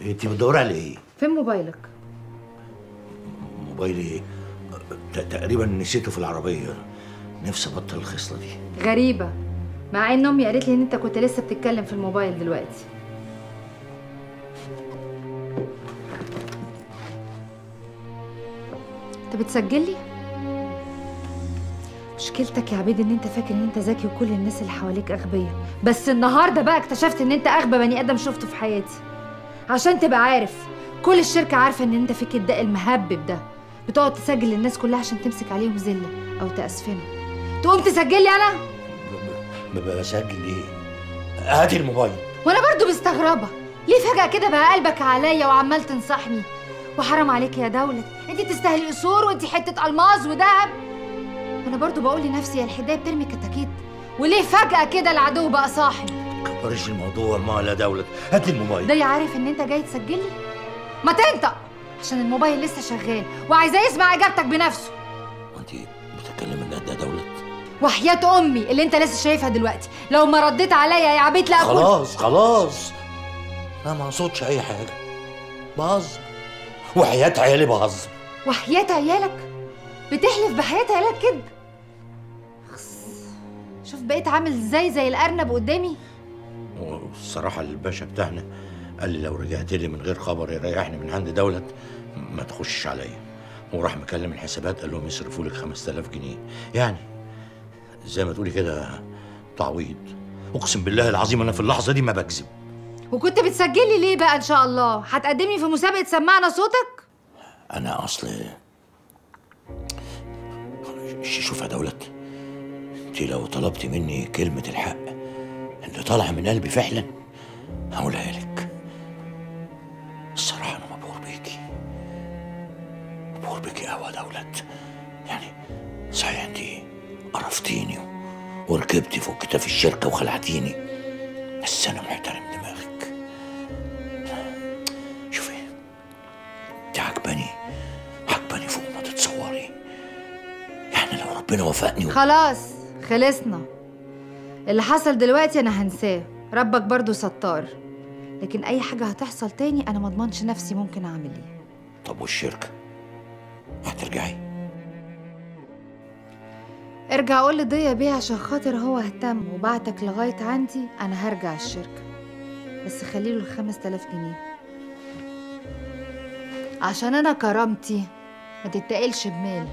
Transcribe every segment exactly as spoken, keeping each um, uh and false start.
انت بتدوري على ايه؟ فين موبايلك؟ موبايلي تقريبا نسيته في العربيه. نفسي ابطل الخصله دي. غريبه، مع ان امي قالت لي ان انت كنت لسه بتتكلم في الموبايل دلوقتي. انت بتسجل لي؟ مشكلتك يا عبيد ان انت فاكر ان انت ذكي وكل الناس اللي حواليك اغبياء، بس النهارده بقى اكتشفت ان انت اغبى بني ادم شفته في حياتي. عشان تبقى عارف، كل الشركه عارفه ان انت فيك الداء المهبب ده، بتقعد تسجل للناس كلها عشان تمسك عليهم زله او تاسفنهم. تقوم تسجل لي انا؟ ببقى بسجل ايه؟ هاتي الموبايل. وانا برضو مستغربه ليه فجاه كده بقى قلبك عليا وعمال تنصحني. وحرام عليك يا دولت، انت تستاهلي قصور وانت حته الماظ وذهب. وانا برضو بقول لنفسي يا الحدايه بترمي كتاكيت، وليه فجاه كده العدو بقى صاحب؟ كبرش الموضوع ما لا دولت. هاتي الموبايل. ده عارف ان انت جاي تسجل لي؟ ما تنطق، عشان الموبايل لسه شغال وعايزاه يسمع اجابتك بنفسه. وانت بتتكلم جد يا دولت؟ وحياة امي اللي انت لسه شايفها دلوقتي لو ما رديت عليا يا عبيد لا اكون. خلاص خلاص، انا ما اقصدش اي حاجه، بهزر. وحياة عيالي بهزر. وحياة عيالك؟ بتحلف بحياة عيالك كده؟ شوف بقيت عامل ازاي، زي الارنب قدامي. والصراحه الباشا بتاعنا قال لي لو رجعت لي من غير خبر يريحني من عند دولت ما تخشش عليا، وراح مكلم الحسابات قال لهم يصرفوا لك خمسة آلاف جنيه، يعني زي ما تقولي كده تعويض. اقسم بالله العظيم انا في اللحظه دي ما بكذب. وكنت بتسجل لي ليه بقى؟ ان شاء الله هتقدمني في مسابقه سمعنا صوتك؟ انا اصل شوف يا دولت، انت لو طلبتي مني كلمه الحق اللي طالعه من قلبي فعلا هقولها لك. الصراحه انا مبهور بيكي، مبهور بيكي قوي يا دولت. يعني صحيح انت قرفتيني وركبتي فوق كتاف الشركه وخلعتيني، بس انا محترم دماغك. شوفي انت عجباني، عجباني فوق ما تتصوري. يعني لو ربنا وفقني و... خلاص خلصنا. اللي حصل دلوقتي انا هنساه، ربك برضو ستار، لكن اي حاجه هتحصل تاني انا مضمنش نفسي ممكن اعمل ايه. طب والشركه هترجعي؟ ارجع قول لضيا بيه عشان خاطر هو اهتم وبعتك لغايه عندي، انا هرجع الشركه، بس خليله الخمس تلاف جنيه عشان انا كرامتي ما تتقلش بمال.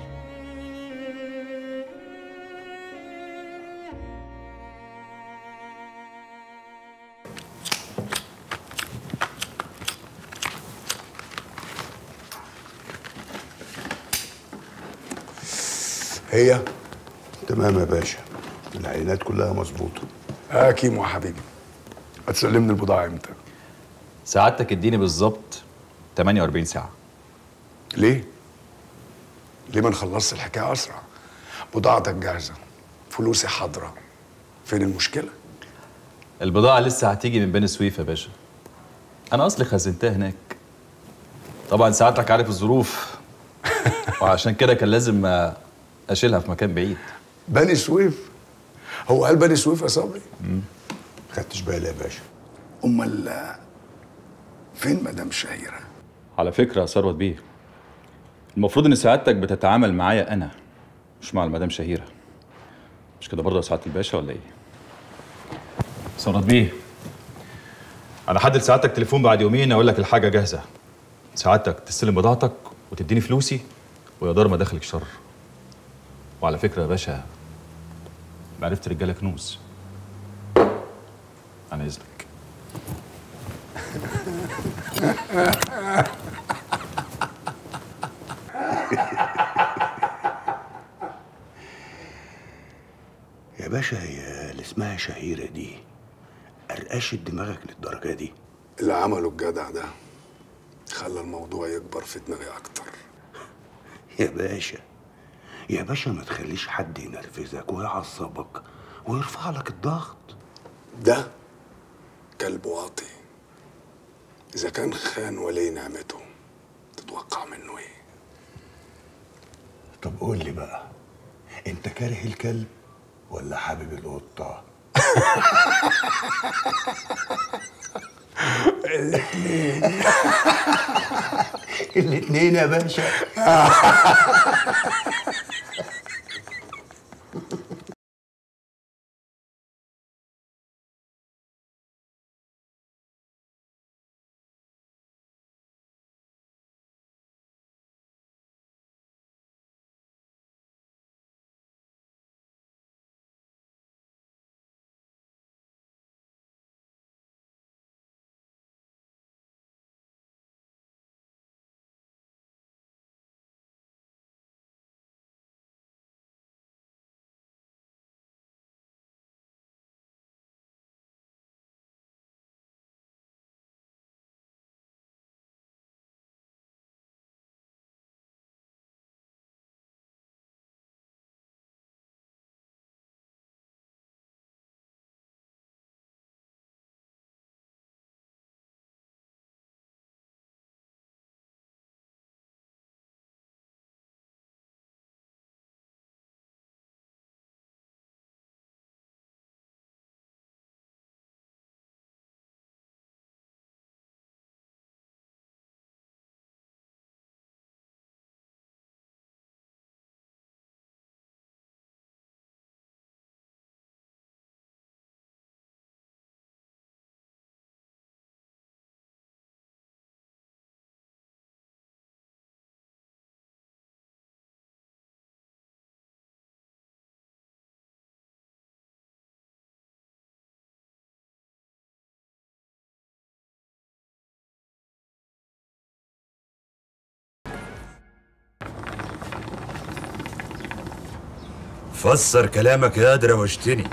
هي تمام يا باشا، العينات كلها مظبوطه. اه كيمو يا حبيبي، هتسلمني البضاعه امتى؟ سعادتك اديني بالظبط ثمانية وأربعين ساعه. ليه؟ ليه ما نخلصش الحكايه اسرع؟ بضاعتك جاهزه، فلوسي حاضره، فين المشكله؟ البضاعه لسه هتيجي من بني سويف يا باشا، انا اصلي خزنتها هناك. طبعا سعادتك عارف الظروف وعشان كده كان لازم اشيلها في مكان بعيد. بني سويف؟ هو قال بني سويف يا صبري؟ امم خدتش بالي يا باشا. امال فين مدام شهيره؟ على فكره يا ثروت بيه، المفروض ان سعادتك بتتعامل معايا انا مش مع المدام شهيره، مش كده برضه يا سعاده الباشا ولا ايه؟ ثروت بيه، انا هحدد سعادتك تليفون بعد يومين اقول لك الحاجه جاهزه، سعادتك تستلم بضاعتك وتديني فلوسي ويا دار ما دخلك شر. وعلى فكره يا باشا، معرفة رجاله كنوز. عن اذنك. يا باشا، هي اللي اسمها شهيره دي قرقشت دماغك للدرجه دي؟ اللي عمله الجدع ده خلى الموضوع يكبر في دماغي اكتر. يا باشا يا باشا، ما تخليش حد ينرفزك ويعصبك ويرفع لك الضغط. ده كلب واطي، اذا كان خان ولي نعمته تتوقع منه ايه؟ طب قول لي بقى، انت كاره الكلب ولا حابب القطه؟ الاثنين. الاثنين يا باشا. فسر كلامك يا دروشتني.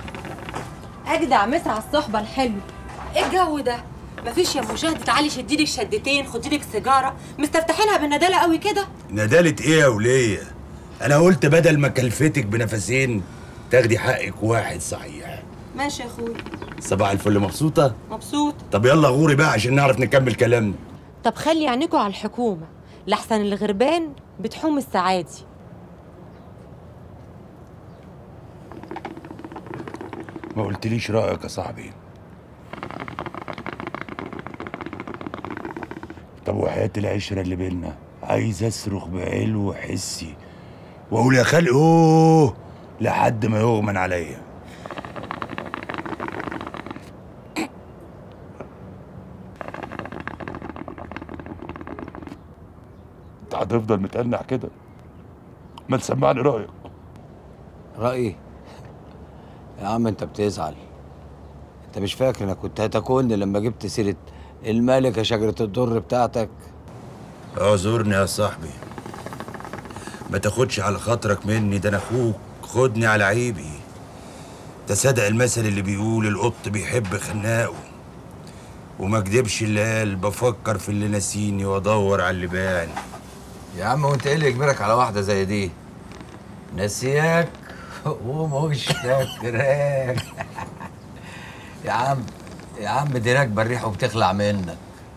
اجدع مسا على الصحبه الحلوه. ايه الجو ده؟ مفيش يا مشاهد تعالي شديلك شدتين خديلك سيجاره، مستفتحينها بالندالة قوي كده. ندالة ايه يا وليه؟ انا قلت بدل ما كلفتك بنفسين تاخدي حقك واحد صحيح. ماشي يا اخويا. صباح الفل. مبسوطه؟ مبسوط. طب يلا غوري بقى عشان نعرف نكمل كلامنا. طب خلي عينيكوا على الحكومه لحسن الغربان بتحوم السعادي. ما قلتليش رأيك يا صاحبي. طب وحياة العشرة اللي بينا عايز اصرخ بعلو حسي واقول يا خالق اوه لحد ما يغمن عليا. انت هتفضل متقنع كده؟ ما تسمعني رأيك. رأيي؟ يا عم انت بتزعل. انت مش فاكر انك كنت هتاكلني لما جبت سيرة الملكة شجرة الدر بتاعتك؟ اعذرني يا صاحبي، ما تاخدش على خاطرك مني، ده انا اخوك، خدني على عيبي. تصدق المثل اللي بيقول القط بيحب خناقه، وما كدبش اللي قال بفكر في اللي ناسيني وادور على اللي باعني. يا عم وانت ايه اللي يجبرك على واحدة زي دي؟ ناسياك ومش فاكراك. يا عم يا عم دي راكبه الريح وبتخلع منك.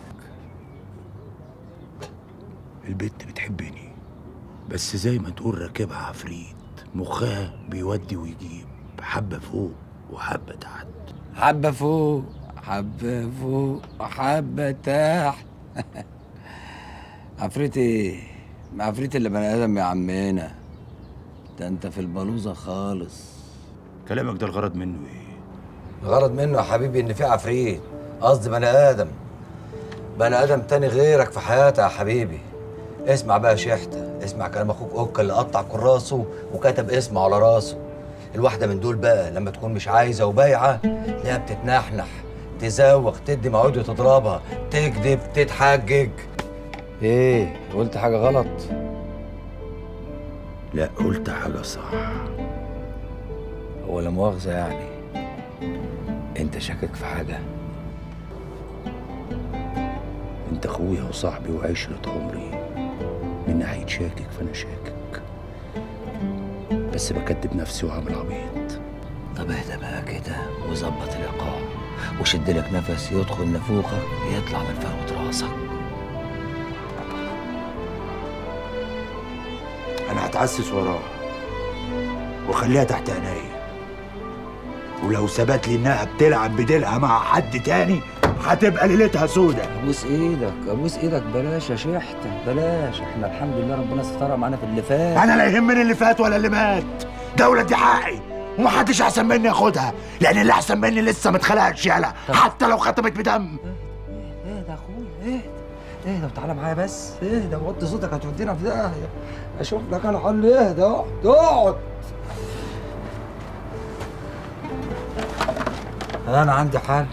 البت بتحبني بس زي ما تقول راكبها عفريت، مخها بيودي ويجيب، حبه فوق وحبه تحت. حبه فوق حبه فوق وحبه تحت. عفريت ايه؟ ما عفريت اللي بني ادم يا عمنا، ده انت في البلوزه خالص. كلامك ده الغرض منه ايه؟ الغرض منه يا حبيبي ان في عفريت، قصدي بني ادم، بني ادم تاني غيرك في حياتي يا حبيبي. اسمع بقى يا شحته، اسمع كلام اخوك اوكا اللي قطع كراسه وكتب اسمه على راسه. الواحده من دول بقى لما تكون مش عايزه وبايعه تلاقيها بتتنحنح، تزوق، تدي موعد وتضربها، تكذب، تتحجج. ايه قلت حاجه غلط؟ لا قلت حاجه صح. هو لا مؤاخذه يعني انت شاكك في حاجه؟ انت اخويا وصاحبي وعشرة عمري، من ناحية شاكك فانا شاكك، بس بكدب نفسي وعامل عبيط. طب اهدى بقى كده وظبط الايقاع وشد لك نفس يدخل نافوخك يطلع من فروة راسك. انا هتعسس وراها واخليها تحت عينيا، ولو ثبت لي انها بتلعب بديلها مع حد تاني هتبقى ليلتها سودة. ابوس ايدك ابوس ايدك، بلاش يا شحته بلاش، احنا الحمد لله ربنا سترها معانا في اللي فات. انا لا يهمني اللي فات ولا اللي مات، دولة دي حقي ومحدش احسن مني ياخدها، لان اللي احسن مني لسه ما اتخلقش يالا، حتى لو ختمت بدم. ايه ده يا اخويا؟ ايه ايه ده؟ وتعالى معايا بس، ايه ده؟ وطي صوتك هتودينا في داهيه. اشوف لك انا حل. ايه ده؟ اقعد اقعد. انا عندي حل،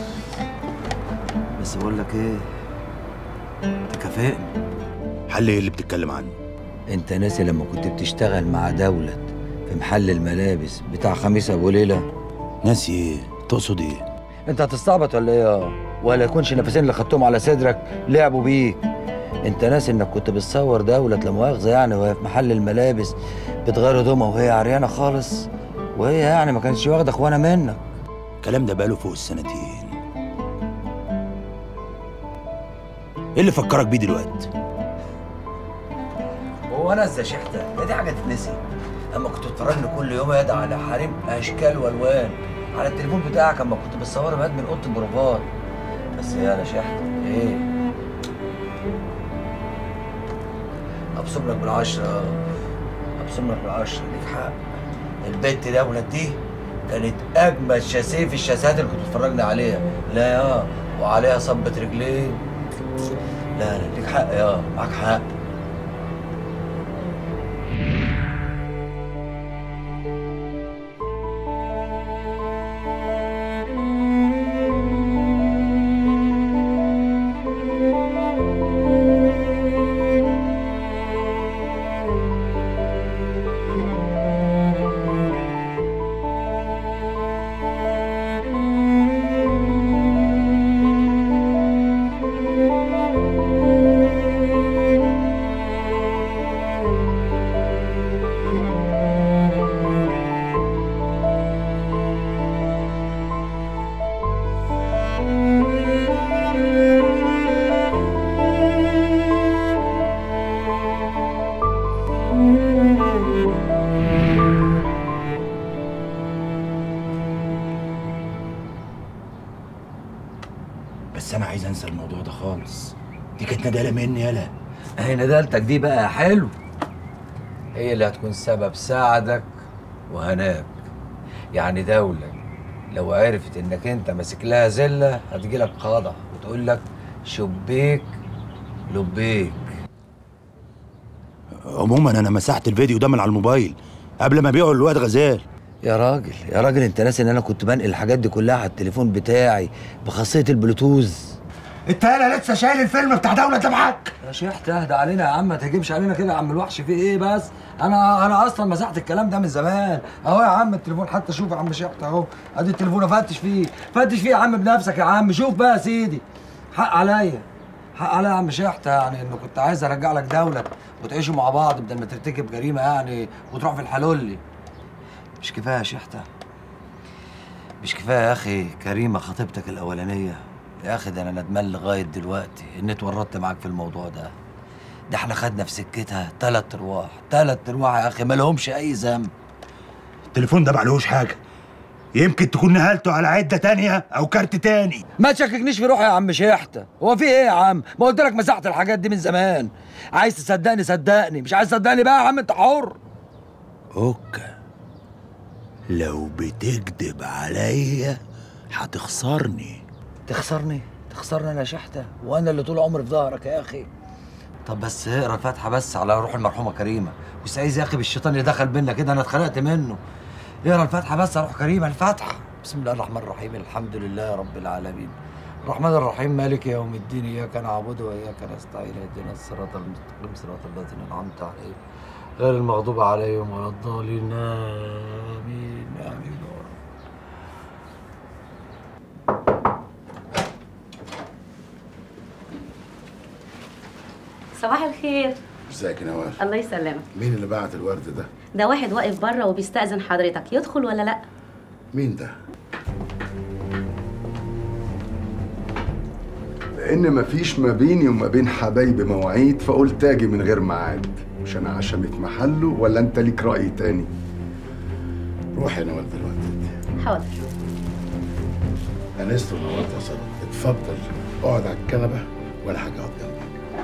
بس بقول لك ايه، تكافئني. حل ايه اللي بتتكلم عنه؟ انت ناسي لما كنت بتشتغل مع دولت في محل الملابس بتاع خميس ابو ليله؟ ناسي ايه؟ تقصد ايه؟ انت هتستعبط ولا ايه؟ ولا يكونش النفسين اللي خدتهم على صدرك لعبوا بيك؟ انت ناسي انك كنت بتصور دولت لا مؤاخذه يعني وهي في محل الملابس بتغير هدومها وهي عريانه خالص، وهي يعني ما كانتش واخده اخوانا منك. الكلام ده بقاله فوق السنتين. ايه اللي فكرك بيه دلوقتي؟ هو انا ازاي شحته؟ هي دي حاجه تتنسي؟ اما كنت بتفرجني كل يوم يا على حريم اشكال والوان على التليفون بتاعك، اما كنت بتصور بهاد من اوضه البروفات. بس يا انا شحته ايه؟ ابصم لك بالعشره، ابصم لك بالعشره، ليك حق. البت دولت دي كانت اجمل شاسيه في الشاسات اللي كنت بتفرجني عليها. لا يا وعليها صبة رجلين. لا لا ليك حق يا، معاك حق. بس انا عايز انسى الموضوع ده خالص. دي كانت ندالة مني يالا. اهي ندالتك دي بقى حلو، هي اللي هتكون سبب سعدك وهناك. يعني دولة لو عرفت انك انت ماسك لها زله هتجيلك قاضع وتقول لك شبيك لبيك. عموما انا مسحت الفيديو ده من على الموبايل قبل ما ابيعه للواد غزال. يا راجل يا راجل انت ناسي ان انا كنت بنقل الحاجات دي كلها على التليفون بتاعي بخاصيه البلوتوز. انت انا لسه شايل الفيلم بتاع دولة ده معاك؟ يا شيخ اهدى علينا يا عم، ما تهجمش علينا كده يا عم الوحش. في ايه بس؟ انا انا اصلا مسحت الكلام ده من زمان اهو يا عم. التليفون حتى شوف يا عم شيخ اهو، ادي التليفون افتش فيه فتش فيه يا عم بنفسك يا عم. شوف بقى يا سيدي، حق عليا حق عليا يا عم شيحته، يعني انه كنت عايز ارجع لك دولة وتعيشوا مع بعض بدل ما ترتكب جريمه يعني وتروح في الحلولي. مش كفايه يا شيحته؟ مش كفايه يا اخي كريمه خطيبتك الاولانيه؟ يا اخي ده انا ندمان لغايه دلوقتي اني اتورطت معاك في الموضوع ده. ده احنا خدنا في سكتها تلات ارواح تلات ارواح يا اخي ما لهمش اي ذنب. التليفون ده معلوش حاجه، يمكن تكون نهالته على عده تانية او كارت تاني. ما تشككنيش في روحي يا عم شيحته، هو في ايه يا عم؟ ما قلت لك مسحت الحاجات دي من زمان. عايز تصدقني صدقني، مش عايز تصدقني بقى يا عم انت حر. اوكا لو بتكذب عليا هتخسرني. تخسرني؟ تخسرني انا يا شحته؟ وانا اللي طول عمري في ظهرك يا اخي. طب بس اقرا الفاتحه بس على روح المرحومه كريمه، واستعيذ يا اخي بالشيطان اللي دخل بينا كده، انا اتخلقت منه. اقرا الفاتحه بس على روح كريمه. الفاتحه. بسم الله الرحمن الرحيم، الحمد لله رب العالمين الرحمن الرحيم مالك يوم الدين، اياك نعبد واياك نستعين، اهدنا الصراط المستقيم صراط الذين انعمت عليهم غير المغضوب عليهم ولا الضالين. امين امين. صباح الخير. ازيك يا نوال؟ الله يسلمك. مين اللي بعت الورد ده؟ ده واحد واقف بره وبيستأذن حضرتك، يدخل ولا لا؟ مين ده؟ لأن مفيش ما بيني وما بين حبايبي مواعيد، فقلت أجي من غير ميعاد. مش أنا عشمة محله ولا أنت ليك رأي تاني؟ روح يا نوال دلوقتي. حاضر. أنست ونورت يا صديقي. اتفضل اقعد على الكنبه ولا حاجه اقعد جنبك.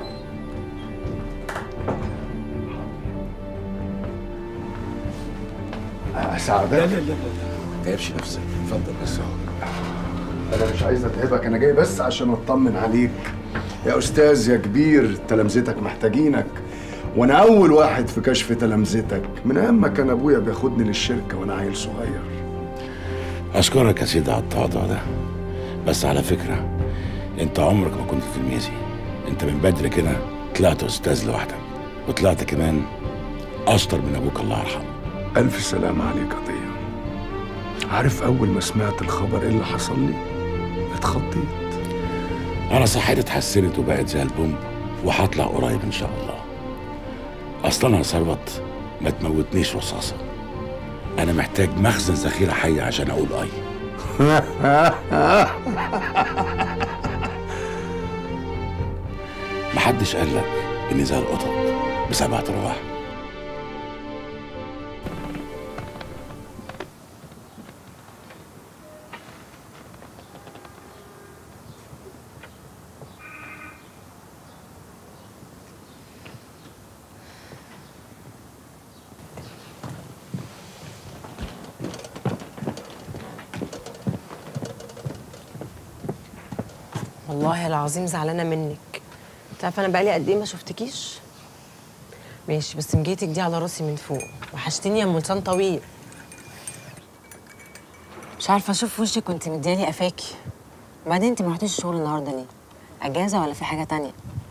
اساعدك؟ لا لا لا لا ما تتعبش نفسك، اتفضل بس اقعد. انا مش عايز اتعبك، انا جاي بس عشان اطمن عليك يا استاذ يا كبير. تلامذتك محتاجينك، وانا اول واحد في كشف تلامذتك من ايام ما كان ابويا بياخدني للشركه وانا عيل صغير. اشكرك يا سيدي على التواضع ده، بس على فكره انت عمرك ما كنت تلميذي. انت من بدري كده طلعت استاذ لوحدك، وطلعت كمان اشطر من ابوك الله يرحمه. الف سلامه عليك يا ضياء. عارف اول ما سمعت الخبر ايه اللي حصل لي؟ اتخضيت. انا صحتي اتحسنت وبقت زي البومب، وهطلع قريب ان شاء الله. اصلا يا ثروت ما تموتنيش رصاصه، انا محتاج مخزن ذخيره حيه عشان اقول اي. محدش قال لك اني زي القطط بسبعة ارواح. والله العظيم زعلانه منك. انت عارفه انا بقالي قد ايه ما شفتكيش؟ ماشي، بس مجيتك دي على راسي من فوق. وحشتيني يا ام لسان طويل. مش عارفه اشوف وشك كنت مدياني قفاكي. وبعدين انت ما رحتيش الشغل النهارده ليه؟ اجازه ولا في حاجه تانية؟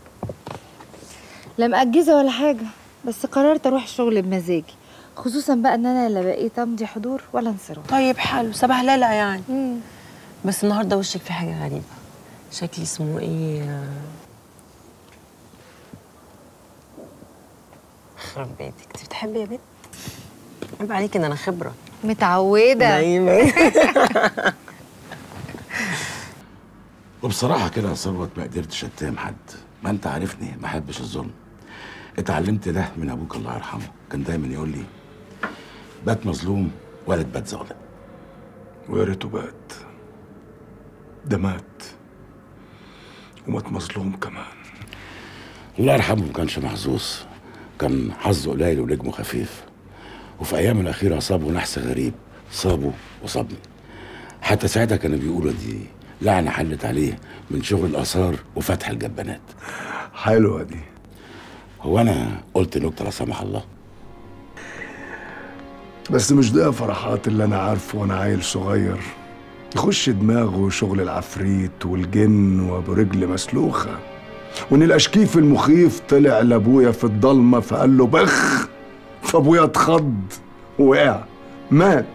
لا مأجزة ولا حاجة، بس قررت اروح الشغل بمزاجي، خصوصا بقى ان انا لا بقيت امضي حضور ولا انصراف. طيب حلو، سبهلله يعني. مم. بس النهارده وشك في حاجه غريبه. شكلي اسمه ايه؟ خرب بيتك، انت بتحبي يا بنت؟ عيب عليكي ان انا خبره. متعودة. ايوه. وبصراحه كده يا ثروت ما قدرتش اتهم حد، ما انت عارفني ما احبش الظلم. اتعلمت ده من ابوك الله يرحمه، كان دايما يقول لي بات مظلوم ولا تبات ظالم. ويا ريته بات، ده مات ومات مظلوم كمان. الله يرحمه ما كانش محظوظ، كان حظه قليل ونجمه خفيف. وفي ايامه الاخيره اصابه نحس غريب، صابه وصابني. حتى ساعتها كانوا بيقولوا دي لعنه حلت عليه من شغل الاثار وفتح الجبانات. حلوه دي. هو انا قلت نكته لا سمح الله؟ بس مش ده فرحات اللي انا عارفه وانا عيل صغير. يخش دماغه شغل العفريت والجن وابو رجل مسلوخه، وان الاشكيف المخيف طلع لابويا في الضلمه فقال له بخ، فابويا اتخض ووقع مات.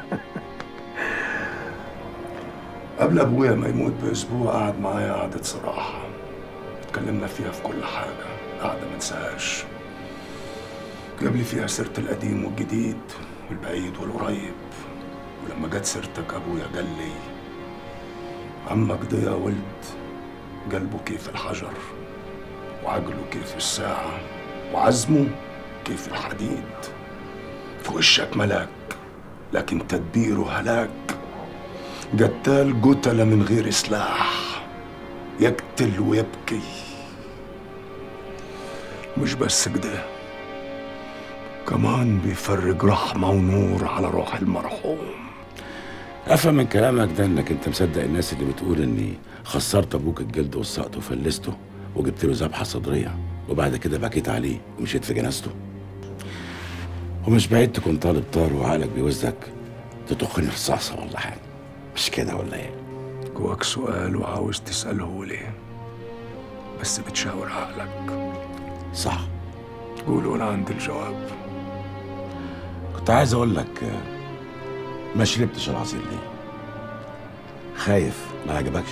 قبل ابويا ما يموت باسبوع قعد معايا قعده صراحه، اتكلمنا فيها في كل حاجه، قعده ما انساهاش. جاب لي فيها سيره القديم والجديد والبعيد والقريب. ولما جت سيرتك ابويا قال لي عمك ضياء ولد قلبه كيف الحجر، وعقله كيف الساعة، وعزمه كيف الحديد. في وشك ملاك لكن تدبيره هلاك، قتال قتل من غير سلاح، يقتل ويبكي. مش بس كده، كمان بيفرج رحمة ونور على روح المرحوم. افهم من كلامك ده انك انت مصدق الناس اللي بتقول اني خسرت ابوك الجلد والسقط وفلسته وجبت له ذبحه صدريه وبعد كده بكيت عليه ومشيت في جنازته. ومش بعيد تكون طالب طار وعقلك بيوزك تطخني رصاصه ولا حاجه، مش كده ولا ايه؟ جواك سؤال وعاوز تساله ليه، بس بتشاور عقلك. صح. قول وانا عندي الجواب. كنت عايز اقول لك ما شربتش العصير ليه؟ خايف ما يعجبكش؟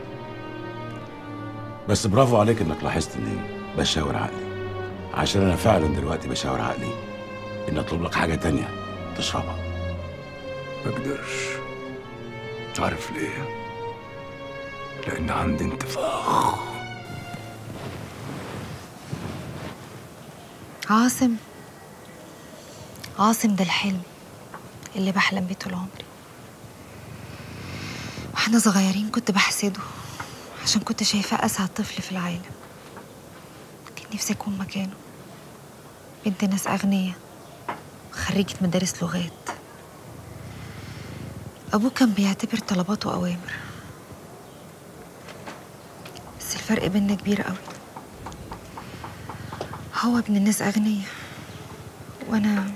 بس برافو عليك انك لاحظت اني بشاور عقلي، عشان انا فعلا دلوقتي بشاور عقلي اني اطلب لك حاجه تانية تشربها. ما اقدرش. عارف ليه؟ لان عندي انتفاخ. عاصم عاصم ده الحلم اللي بحلم بيه طول عمري. واحنا صغيرين كنت بحسده عشان كنت شايفاه أسعد طفل في العالم. كان نفسي أكون مكانه. بنت ناس أغنياء، خريجة مدارس لغات. أبوه كان بيعتبر طلباته أوامر، بس الفرق بيننا كبير قوي. هو ابن الناس أغنياء وأنا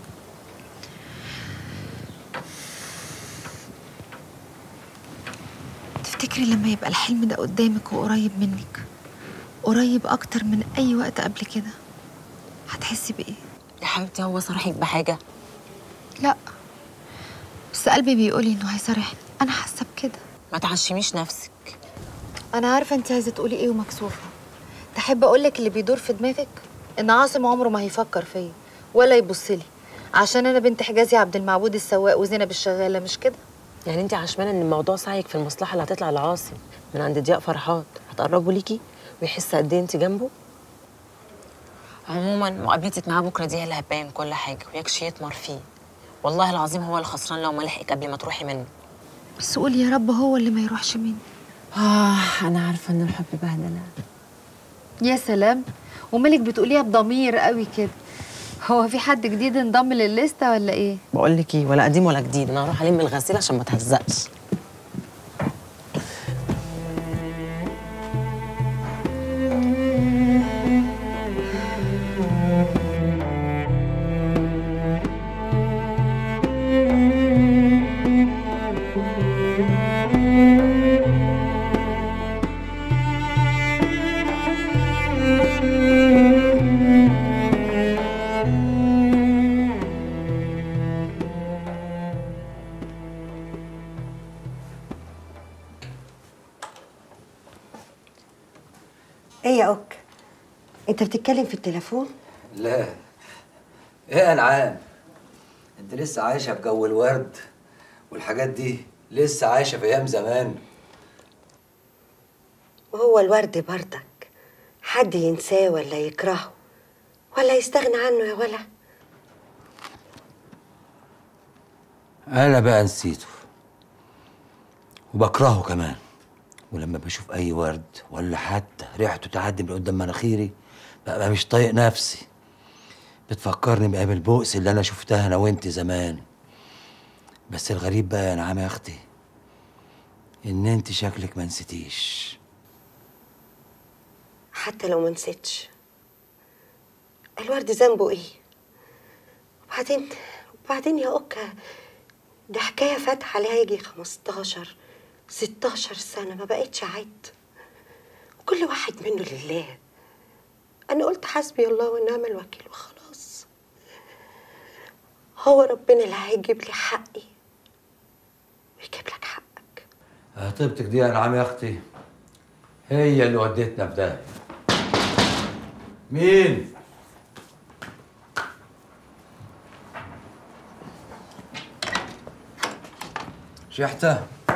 تفتكري لما يبقى الحلم ده قدامك وقريب منك، قريب أكتر من أي وقت قبل كده، هتحسي بإيه؟ يا حبيبتي هو صرحك بحاجة؟ لا، بس قلبي بيقولي إنه هيصارحني. أنا حاسة بكده. ما تعشميش نفسك. أنا عارفة أنت عايزة تقولي إيه ومكسوفة. تحب أقولك اللي بيدور في دماغك إن عاصم عمره ما هيفكر فيا ولا يبصلي، عشان أنا بنت حجازي عبد المعبود السواق وزينب الشغالة، مش كده؟ يعني انت عشمانه ان الموضوع سعيك في المصلحه اللي هتطلع لعاصم من عند ضياء فرحات هتقربوا ليكي ويحس قد ايه انت جنبه؟ عموما مقابلتك معاه بكره دي هي اللي هتبين كل حاجه، ويكشي يطمر فيه. والله العظيم هو الخسران لو ما لحقك قبل ما تروحي منه. بس قولي يا رب هو اللي ما يروحش مني. اه انا عارفه ان الحب بهدله. يا سلام، ومالك بتقوليها بضمير قوي كده؟ هو في حد جديد انضم للليسته ولا ايه؟ بقول لك ايه، ولا قديم ولا جديد، انا هروح الم الغسيل عشان ما تهزقش. ايه يا اوك؟ انت بتتكلم في التليفون؟ لا. ايه يا انعام؟ انت لسه عايشه في جو الورد والحاجات دي، لسه عايشه في ايام زمان. وهو الورد بردك حد ينساه ولا يكرهه ولا يستغنى عنه يا ولا؟ انا بقى نسيته وبكرهه كمان، ولما بشوف اي ورد ولا حتى ريحته تعدي من قدام مناخيري ببقى مش طايق نفسي. بتفكرني بايام البؤس اللي انا شفتها انا وانت زمان. بس الغريب بقى يا نعم يا اختي ان انت شكلك ما نسيتيش. حتى لو ما نسيتش، الورد ذنبه ايه؟ وبعدين وبعدين يا اوكا، ده حكايه فاتحه عليها يجي خمستاشر ستاشر سنه، ما بقتش عد، وكل واحد منه لله. انا قلت حسبي الله ونعم الوكيل وخلاص. هو ربنا اللي هيجيب لي حقي ويجيب لك حقك. طيبتك دي يا نعم يا اختي هي اللي ودتنا في ده. مين؟ شحتة.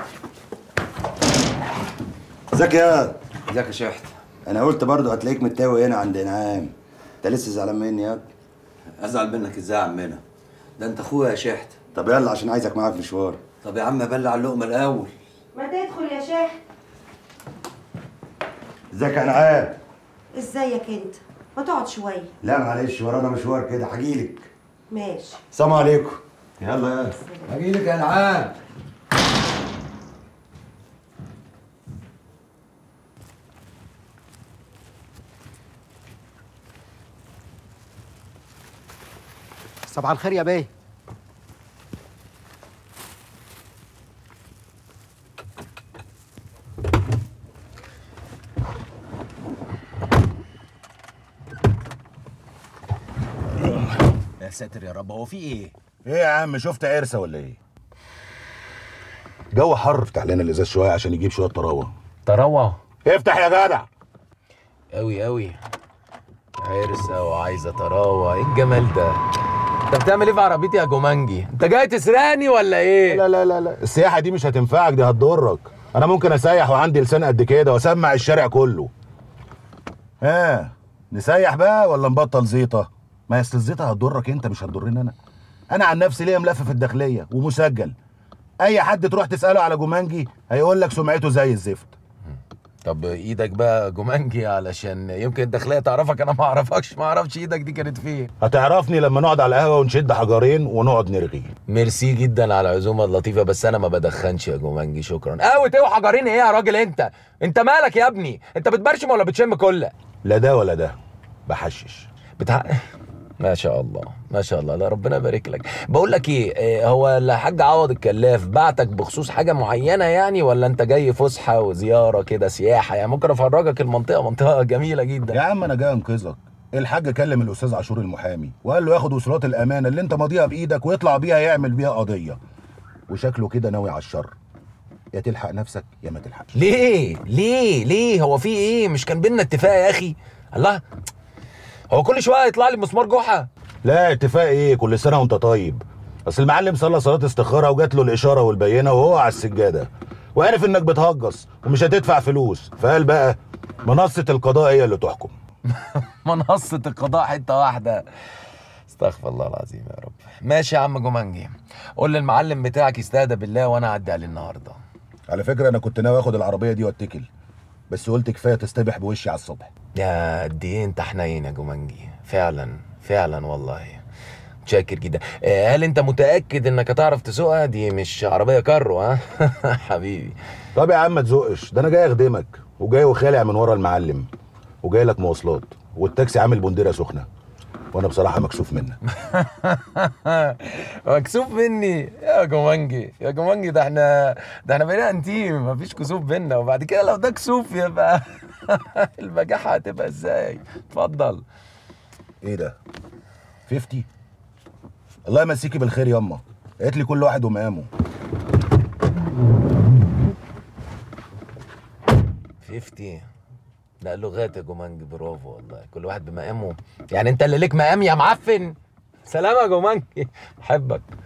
ازيك يا ازيك يا شحتة؟ انا قلت برضه هتلاقيك متاوي هنا عند انعام. انت لسه زعلان مني يا؟ ازعل منك ازاي يا عمنا؟ ده انت اخويا يا شحتة. طب يلا عشان عايزك معايا في مشوار. طب يا عم بلع اللقمة الأول. ما تدخل يا شيخ. ازيك يا انعام؟ ازيك انت؟ ما تقعد شويه. لا معلش ورانا مشوار كده هجيلك. ماشي. السلام عليكم. يلا يلا هجيلك يا انعام. صباح الخير يا بيه. يا ساتر يا رب، هو في ايه؟ ايه يا عم، شفت عرسه ولا ايه؟ جو حر، افتح لنا الازاز شويه عشان يجيب شويه طراوه. طراوه؟ افتح يا جدع. قوي قوي. عرسه وعايزه طراوه، ايه الجمال ده؟ انت بتعمل ايه في عربيتي يا جومانجي؟ انت جاي تسرقني ولا ايه؟ لا لا لا لا، السياحه دي مش هتنفعك، دي هتضرك. انا ممكن اسيح وعندي لسان قد كده واسمع الشارع كله. ها نسيح بقى ولا نبطل زيطه؟ ما اصل الزيطه هتضرك انت مش هتضرني انا. انا عن نفسي ليا ملف في الداخليه ومسجل. اي حد تروح تساله على جومانجي هيقول لك سمعته زي الزفت. طب ايدك بقى جومانجي علشان يمكن الداخليه تعرفك، انا ما اعرفكش، ما اعرفش ايدك دي كانت فين. هتعرفني لما نقعد على القهوه ونشد حجرين ونقعد نرغي. ميرسي جدا على العزومه اللطيفه، بس انا ما بدخنش يا جومانجي، شكرا. قهوه ايه وحجرين ايه يا راجل؟ انت انت مالك يا ابني؟ انت بتبرشم ولا بتشم كله؟ لا ده ولا ده، بحشش بتاع. ما شاء الله ما شاء الله، لا ربنا يبارك لك. بقول لك ايه، هو الحاج عوض الكلاف بعتك بخصوص حاجه معينه يعني، ولا انت جاي فسحه وزياره كده سياحه؟ يعني ممكن افرجك المنطقه، منطقه جميله جدا. يا عم انا جاي انقذك. الحاج كلم الاستاذ عاشور المحامي وقال له ياخد وصولات الامانه اللي انت ماضيها بايدك ويطلع بيها يعمل بيها قضيه، وشكله كده ناوي على الشر. يا تلحق نفسك يا ما تلحقش. ليه ليه ليه هو في ايه؟ مش كان بينا اتفاق يا اخي؟ الله، هو كل شويه يطلع لي مسمار جحا؟ لا اتفاق ايه، كل سنه وانت طيب. اصل المعلم صلى صلاه استخاره وجات له الاشاره والبينه وهو على السجاده، وعرف انك بتهجص ومش هتدفع فلوس، فقال بقى منصه القضاء هي اللي تحكم. منصه القضاء حته واحده؟ استغفر الله العظيم يا رب. ماشي يا عم جومانجي، قول للمعلم بتاعك يستهدى بالله وانا اعدي عليه النهارده. على فكره انا كنت ناوي اخد العربيه دي واتكل، بس قلت كفايه تستبح بوشي على الصبح. يا قد ايه انت حنين يا جومانجي، فعلا فعلا والله متشكر جدا. هل انت متاكد انك هتعرف تسوقها؟ دي مش عربيه كارو ها؟ حبيبي. طب يا عم ما تزقش، ده انا جاي اخدمك وجاي وخالع من ورا المعلم وجاي لك مواصلات، والتاكسي عامل بنديره سخنه، وانا بصراحه مكسوف منك. مكسوف مني يا جومانجي؟ يا جومانجي ده احنا ده احنا بقينا انتيم، مفيش كسوف بينا، وبعد كده لو ده كسوف يبقى البجاحه هتبقى ازاي؟ اتفضل. ايه ده؟ خمسين؟ الله يمسيكي بالخير ياما، قالت لي كل واحد ومقامه. خمسين؟ لا لغات يا جومانجي، برافو والله، كل واحد بمقامه. يعني انت اللي ليك مقام يا معفن. سلام يا جومانجي، بحبك.